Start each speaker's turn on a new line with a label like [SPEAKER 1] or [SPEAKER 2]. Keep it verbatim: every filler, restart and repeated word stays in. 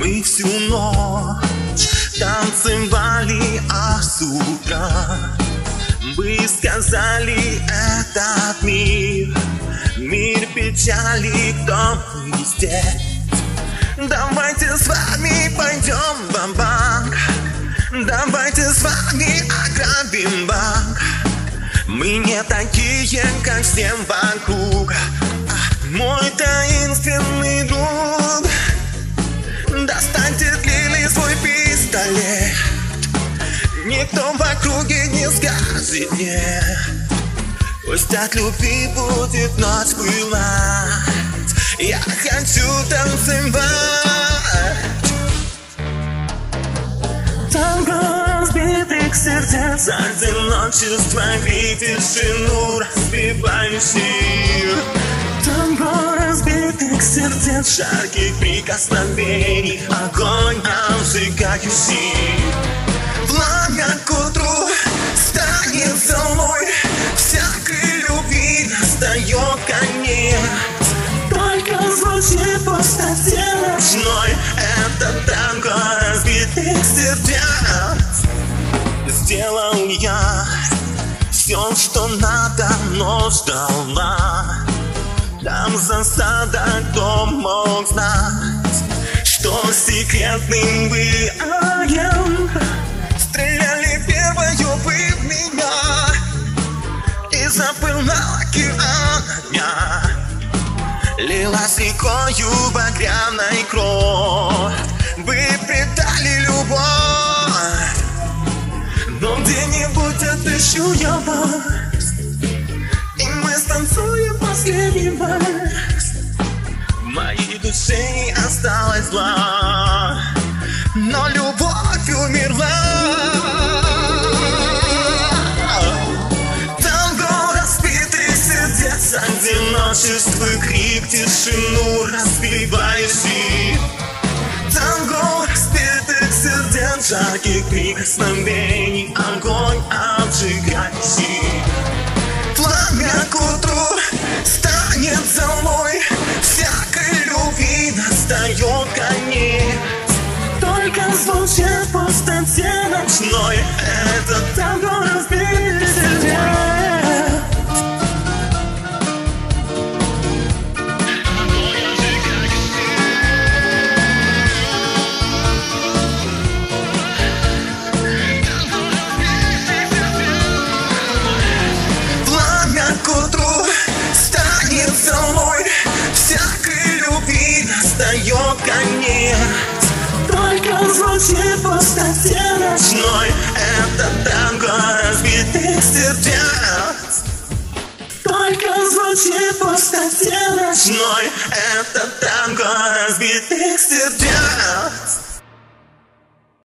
[SPEAKER 1] Мы всю ночь танцевали, а с утра мы сказали: этот мир, мир печали, кто мы здесь. Давайте с вами пойдем в банк, давайте с вами ограбим банк. Мы не такие, как всем вокруг. Мой таинственный друг, достаньте длинный свой пистолет. Никто в округе не скажет мне. Пусть от любви будет ночь пылать. Я хочу танцевать. Танго разбитых сердец, одиночество и тишину разбивающий. Танго разбитых сердец, жарких прикосновений, огонь обжигающий. Пламя к утру станет золой, всякой любви настает конец. Только звучит в пустоте ночной это танго разбитых сердец. Сделал я все, что надо, но ждала. Там засада, кто мог знать, что секретным вы агент. Стреляли первою вы в меня, и запылал океан огня. Лилась рекою багряной кровь, вы предали любовь. Но где-нибудь отыщу я вас, и мы станцуем последний вальс. В моей душе не осталось зла, но любовь умерла. Танго разбитых сердец, одиночество, крик, тишину разбивающий. Танго разбитых сердец, жарких прикосновений, огонь обжигающий. Пламя к утру станет золой, всякой любви настает конец. Только звучит в пустоте ночной это танго разбитых сердец. Пламя к утру станет золой, всякой любви настает конец. Только звучит в пустоте ночной это танго разбитых сердец. Только звучит в пустоте ночной это танго разбитых сердец.